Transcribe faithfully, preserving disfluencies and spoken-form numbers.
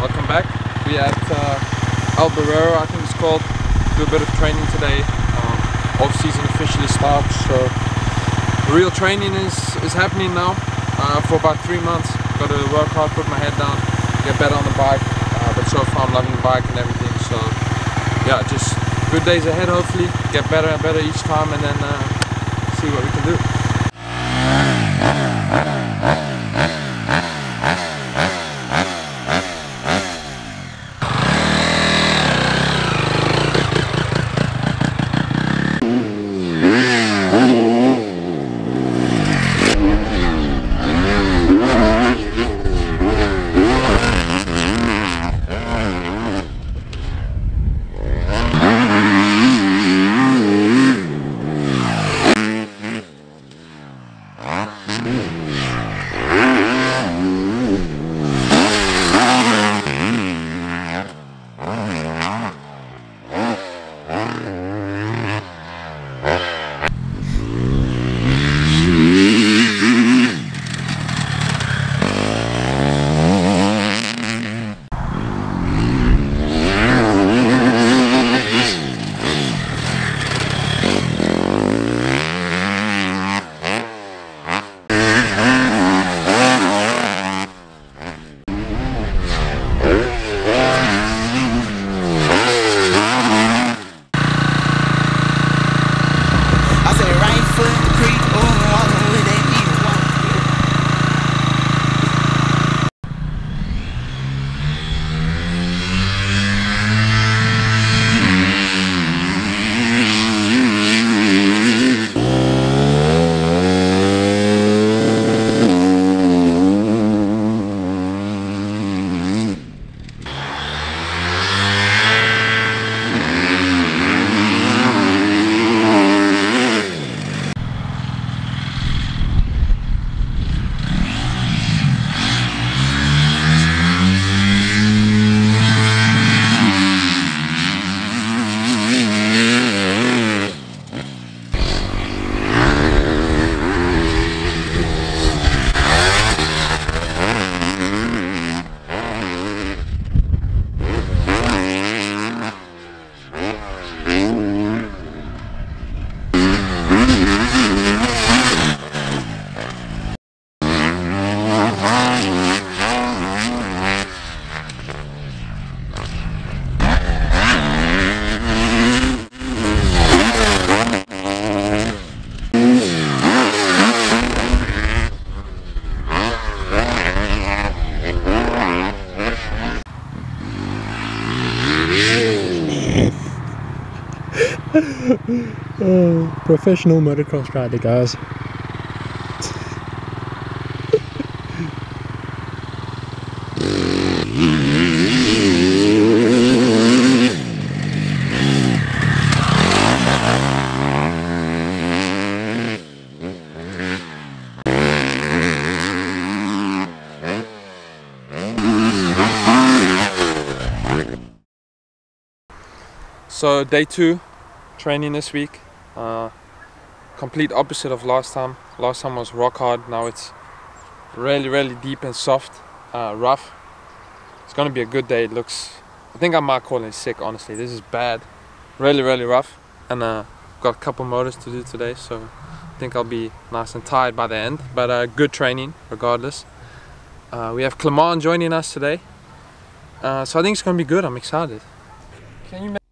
welcome back. We at uh, El Barrero, I think it's called. Do a bit of training today. Um, off season officially starts, so real training is is happening now uh, for about three months. Got to work hard, put my head down, get better on the bike. Uh, but so far I'm loving the bike and everything. So yeah, just good days ahead. Hopefully, get better and better each time, and then uh, see what we can do. Oh, professional motocross rider, guys. So day two, training this week. Uh, complete opposite of last time. Last time was rock hard. Now it's really, really deep and soft, uh, rough. It's gonna be a good day. It looks. I think I might call it sick. Honestly, this is bad. Really, really rough. And uh, got a couple motors to do today, so I think I'll be nice and tired by the end. But uh, good training, regardless. Uh, we have Clement joining us today, uh, so I think it's gonna be good. I'm excited. Can you?